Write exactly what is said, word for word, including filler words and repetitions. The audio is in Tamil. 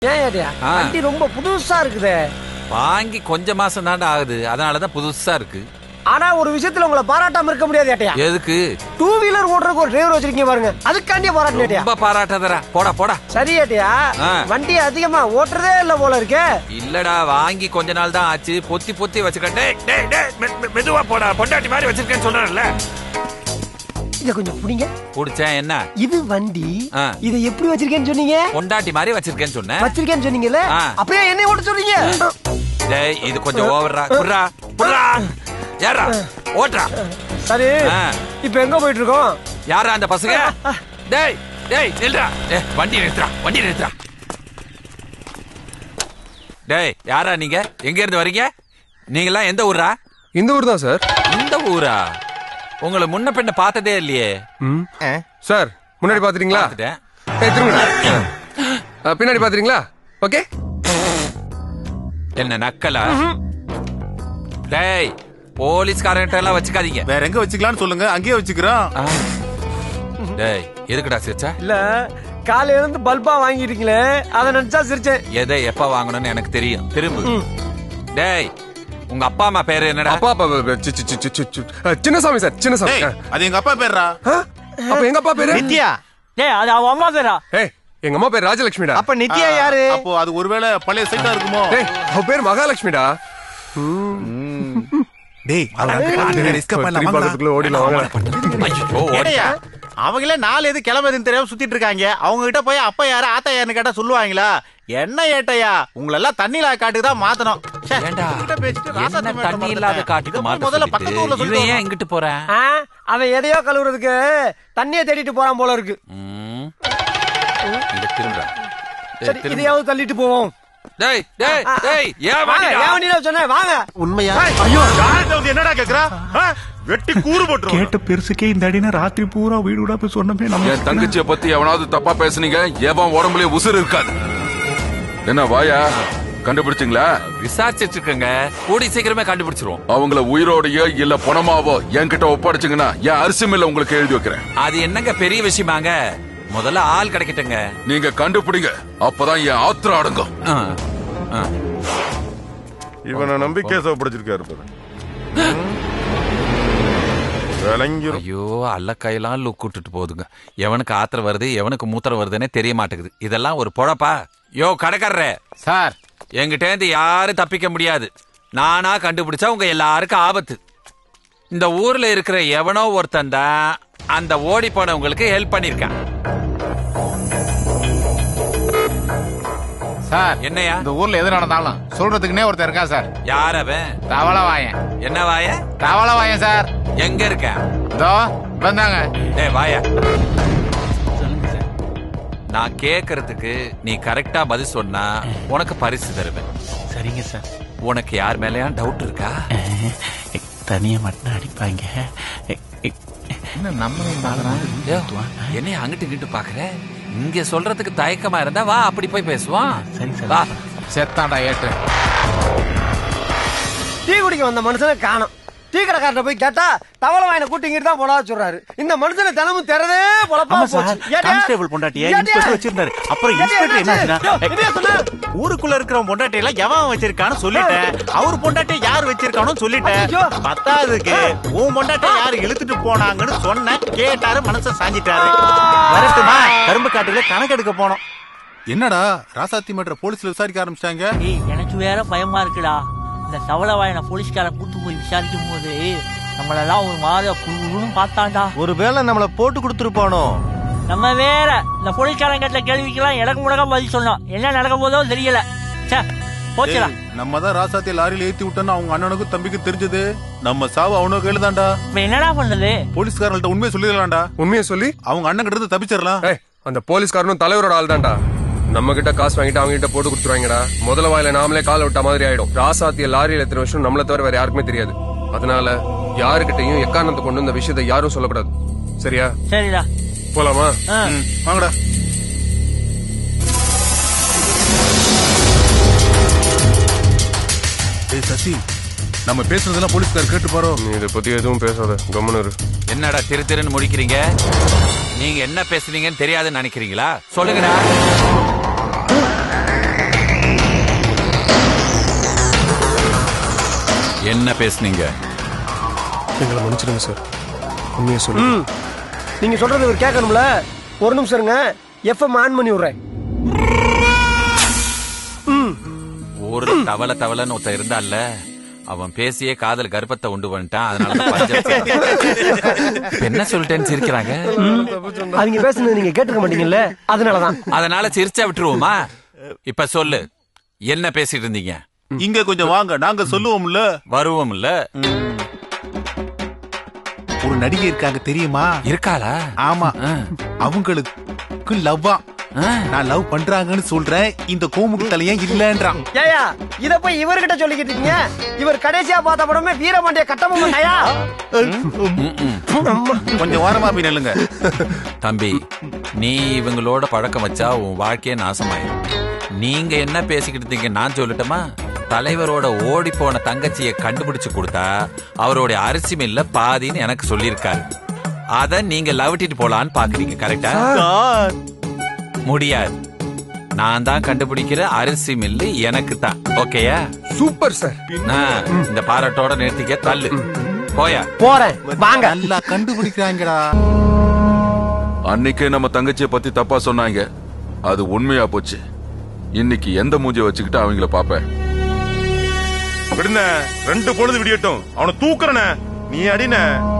ஏன் ஏடியா வண்டி ரொம்ப புதுசா இருக்குதே. வாங்கி கொஞ்ச மாசம் தாண்டா ஆகுது, அதனாலதான் புதுசா இருக்கு. ஆனா ஒரு விஷயத்துல உங்களை பாராட்டாம இருக்க முடியாது ஏட்டியா. எதுக்கு? டூ வீலர் ஓட்டுறதுக்கு ஒரு டிரைவர் வச்சிருக்கீங்க பாருங்க, அதுக்காண்டியே பாராட்டு ஏட்டியா. ரொம்ப பாராட்டாதடா, போடா போடா. சரி ஏட்டியா, வண்டி அதிகமா ஓட்டுறதே இல்ல போல இருக்கே. இல்லடா, வாங்கி கொஞ்ச நாள் தான் ஆச்சு, பொத்தி பொத்தி வச்சிருக்கேன். டேய் டேய் டேய் மெதுவா போடா, பொண்டாட்டி மாதிரி வச்சிருக்கேன்னு சொல்றேன்ல. இத கொஞ்சம் புடிங்க. புடிச்சேன் என்ன? இது வண்டி, இத எப்படி வச்சிருக்கேன்னு சொன்னீங்க? பொண்டாட்டி மாதிரி வச்சிருக்கேன்னு சொன்னேன். வச்சிருக்கேன்னு சொன்னீங்கல, அப்பவே என்ன ஓட்ட சொல்றீங்க? டேய் இது கொஞ்சம் ஓவரா. குர்ரா குர்ரா யாரா ஓட்றா. சரி இப்போ எங்க போயிட்டு இருக்கோம்? யாரா அந்த பசங்க? டேய் டேய் நில்றா. டேய் வண்டி நிறுத்துறா, வண்டி நிறுத்துறா. டேய் யாரா நீங்க? எங்க இருந்து வரீங்க? நீங்க எல்லாம் எந்த ஊரா? இந்த ஊர் தான் சார். இந்த ஊரா? உங்களை முன்ன பின்ன பார்த்ததே இல்லையே. சார் முன்னாடி பாத்துறீங்களா? பின்னாடி பாத்துறீங்களா? ஓகே. என்ன நக்கலா? டேய் போலீஸ்காரன்ட்ட எல்லாம் வச்சுக்காதீங்க. வேற எங்க வச்சுக்கலாம்னு சொல்லுங்க, அங்கேயே வச்சுக்கிறோம். டேய் எதுக்குடா சிரிச்சா? இல்ல காலையில இருந்து பல்பா வாங்கிட்டீங்களே, அத நினைச்சா சிரிச்சேன். எதை எப்ப வாங்கணும்னு எனக்கு தெரியும். திரும்ப. டேய் உங்க அப்பா அம்மா பேரு என்னடா? அப்பா அப்பா சின்னசாமி சார். சின்னசாமி. அது எங்க அப்பா பேரா? அப்ப எங்க அப்பா பேரு நித்யா. டேய் அது அவ அம்மா பேரா? ஏய் எங்க அம்மா பேர் ராஜலட்சுமிடா. அப்ப நித்யா யாரு? அப்போ அது ஒருவேளை பழைய சைட்டா இருக்குமோ? டேய் அவ பேர் மகாலட்சுமிடா. டேய் அவங்களே நாலு எது கிளம்புறதுன்னு தெரியாம சுத்திட்டு இருக்காங்க. அவங்க கிட்ட போய் அப்பா யாரு ஆத்தா யாருன்னு கேட்டா சொல்லுவாங்களா? என்ன ஏட்டையா, உங்களை எல்லாம் தண்ணி இல்லாத காட்டுக்கு தான் மாத்தணும். தண்ணி இல்லாத காட்டுக்கு முதல்ல பக்கத்து ஊர்ல சொல்லி ஏன் இங்கிட்டு போறேன்? அவன் எதையோ கழுவுறதுக்கு தண்ணியை தேடிட்டு போறான் போல இருக்கு. இதையாவது தள்ளிட்டு போவோம். டேய் டேய் டேய் ஏன் வாடா? ஏன் வண்டில சொன்னே வாங்க. உண்மையா? ஐயோ யாரது என்னடா கேக்குறா? வெட்டி கூறு போட்டுறோம். கேட்ட பெருசுக்கே இந்த அடினா ராத்திரி பூரா வீடு வீடா போய் சொன்னமே. நம்ம என் தங்கச்சிய பத்தி எவனாவது தப்பா பேசுனீங்க, எவன் உடம்புலயே உசுறு இருக்காது. என்ன வாயா கண்டுபிடிச்சிங்களா? விசாரிச்சிட்டு இருக்கங்க, கூடி சீக்கிரமே கண்டுபிடிச்சிருவோம். அவங்கள உயிரோடையோ இல்ல பணமாவோ என்கிட்ட ஒப்படைச்சிங்கன்னா என் அரிசி மில்ல உங்களுக்கு எழுதி வைக்கிறேன். அது என்னங்க பெரிய விஷயமாங்க? முதல்ல ஆள் கிடைக்கட்டுங்க. நீங்க கண்டுபிடிங்க, அப்பதான் என் ஆத்திரம் அடங்கும். இவனை நம்பி கேஸ் ஒப்படைச்சிருக்காரு. ஐயோ அல்ல கையெல்லாம் லுக் விட்டுட்டு போகுதுங்க. எவனுக்கு ஆத்திரம் வருது எவனுக்கு மூத்திரம் வருதுன்னே தெரிய மாட்டேங்குது. இதெல்லாம் ஒரு பொழப்பா? யோ கடைக்காரரே சார், என்கிட்ட இருந்து யாரும் தப்பிக்க முடியாது. நானா கண்டுபிடிச்சா உங்க எல்லாருக்கும் ஆபத்து. இந்த ஊர்ல இருக்கிற எவனோ ஒருத்தன் தான் அந்த ஓடி போனவங்களுக்கு ஹெல்ப் பண்ணிருக்கான். சார் என்னையா? இந்த ஊர்ல எது நடந்தாலும் சொல்றதுக்குன்னே ஒருத்தர் இருக்கா சார். யார் அவன்? தவள வாயன். என்ன வாயன்? தவள வாயன் சார். எங்க இருக்க? இதோ வந்தாங்க. டேய் வாயா. நான் கேக்குறதுக்கு நீ கரெக்டா பதில் சொன்னா உனக்கு பரிசு தருவேன். சரிங்க சார். உனக்கு யார் மேலயா டவுட் இருக்கா? தனியா மட்டும் அடிப்பாங்க. என்னைய அங்கிட்டு இங்கிட்டு பாக்குற? இங்க சொல்றதுக்கு தயக்கமா இருந்தா வா அப்படி போய் பேசுவான். வா. செத்தாண்டா ஏற்று. டீ குடிக்க வந்த மனுஷனை காணோம். டீ கடைக்காரட்ட போய் கேட்டா தவள வாயின கூட்டிங்கிட்டு தான் போடா சொல்றாரு. இந்த மனுஷனை தினமும் திறதே பொழப்பா போச்சு. கான்ஸ்டேபிள் பொண்டாட்டியை இன்ஸ்பெக்டர் வச்சிருந்தாரு. அப்புறம் இன்ஸ்பெக்டர் என்னாச்சுன்னா ஊருக்குள்ள இருக்கிற பொண்டாட்டி எல்லாம் எவன் வச்சிருக்கான்னு சொல்லிட்டேன். அவர் பொண்டாட்டி யார் வச்சிருக்கானு சொல்லிட்டேன். பத்தாவதுக்கு உன் பொண்டாட்டி யாரு இழுத்துட்டு போனாங்கன்னு சொன்ன கேட்டாரு, மனச சாஞ்சிட்டாரு. வரட்டுமா கரும்பு காட்டுல கணக்கெடுக்க போனோம். என்னடா ராசாத்தி மன்ற போலீஸ்ல விசாரிக்க ஆரம்பிச்சிட்டாங்க. எனக்கு வேற பயமா இருக்குடா. இந்த தவள வாயன போலீஸ்காரன் கூட்டு போய் விசாரிக்கும் போது நம்மளெல்லாம் ஒரு மாதிரி குழுன்னு பார்த்தாண்டா. ஒருவேளை நம்மள போட்டு கொடுத்துருப்பானோ. நம்ம வேற இந்த போலீஸ்காரன் கேட்ட கேள்விக்கெல்லாம் எனக்கு முடக்க பதில் சொன்னோம். என்ன நடக்க போதோ தெரியல. போச்சுடா. நம்ம தான் ராசாத்தி லாரியில ஏத்தி விட்டோன்னு அவங்க அண்ணனுக்கும் தம்பிக்கு தெரிஞ்சது. நம்ம சாவு அவனுக்கு எழுதாண்டா. இப்ப என்னடா பண்றது? போலீஸ்காரங்கள்ட்ட உண்மையை சொல்லிடலாம்டா. உண்மையை சொல்லி அவங்க அண்ணன் கிட்ட இருந்து தப்பிச்சிடலாம். அந்த போலீஸ்காரனும் தலைவரோட ஆள் தான்டா. நம்ம கிட்ட காசு வாங்கிட்டு அவங்க கிட்ட போட்டு கொடுத்துருவாங்கடா. முதல்ல வாயில நாமளே கால விட்ட மாதிரி ஆயிடும். ராசாத்திய லாரியில எத்தனை வருஷம் நம்மள தவிர வேற யாருக்குமே தெரியாது. அதனால யாருக்கிட்டையும் எக்காரணத்தை கொண்டு இந்த விஷயத்தை யாரும் சொல்லக்கூடாது. சரியா? சரிடா. போலாமா? வாங்கடா. ஏய் சசி, நம்ம பேசுறதெல்லாம் போலீஸ்காரர் கேட்டு பாரோ. நீ இதை பத்தி எதுவும் பேசாத, கம்முனு இரு. என்னடா திரு திருன்னு முடிக்கிறீங்க? நீங்க என்ன பேசுறீங்கன்னு தெரியாதுன்னு நினைக்கிறீங்களா? சொல்லுங்கடா. என்ன பேசுனீங்க? எங்களை மன்னிச்சிடுங்க சார், உண்மையை சொல்லுங்க. நீங்க சொல்றது இவர் கேட்கணும்ல. ஒரு நிமிஷம் இருங்க, எஃப்எம் ஆன் பண்ணி விடுறேன். ஒரு தவளை தவளைன்னு ஒருத்தன் இருந்தான்ல, அவன் பேசியே காதல் கர்ப்பத்தை உண்டு பண்ணிட்டான். அதனால என்ன சொல்லிட்டேன்னு சிரிக்கிறாங்க. அவங்க பேசுனது நீங்க கேட்டுக்க மாட்டீங்கல்ல, அதனாலதான். அதனால சிரிச்சா விட்டுருவோமா? இப்ப சொல்லு, என்ன பேசிட்டு இருந்தீங்க? இங்க கொஞ்சம் வாங்க, நாங்க சொல்லுவோம்ல. வருவோம்ல. ஒரு நடிகை இருக்காங்க தெரியுமா? இருக்காளா? ஆமா, அவங்களுக்கு லவ்வா. நான் லவ் பண்றாங்கன்னு சொல்றேன், இந்த கோமுக்கு தலையா இல்லன்றான். ஏயா இத போய் இவர்கிட்ட சொல்லிக்கிட்டு இருக்கீங்க? இவர் கடைசியா பார்த்த படமே வீரபாண்டிய கட்டபொம்மன்யா. கொஞ்சம் வாரமா போய் நெல்லுங்க. தம்பி, நீ இவங்களோட பழக்கம் வச்சா உன் வாழ்க்கையே நாசமாயிடும். நீங்க என்ன பேசிக்கிட்டு இருக்கீங்க நான் சொல்லட்டுமா? தலைவரோட ஓடி போன தங்கச்சியை கண்டுபிடிச்சு கொடுத்தா அவருடைய அரிசி மில்ல பாதின்னு எனக்கு சொல்லியிருக்காரு. அத நீங்க லவட்டிட்டு போலான்னு பாக்குறீங்க, கரெக்டா? முடியாது. நான் தான் கண்டுபிடிக்கிற அரிசி மில்லு எனக்கு தான். ஓகேயா? Super sir. இந்த பாராட்டோட நிறுத்திக்க, தள்ளு. போயா? போறேன், வாங்க. நல்லா கண்டுபிடிக்கிறாங்கடா. அன்னைக்கே நம்ம தங்கச்சியை பத்தி தப்பா சொன்னாங்க, அது உண்மையா போச்சு. இன்னைக்கு எந்த மூஞ்சிய வச்சுக்கிட்டு அவங்கள பாப்பேன். விடுன, ரெண்டு பொழுது விடியட்டும், அவனை தூக்குறன, நீ அடின.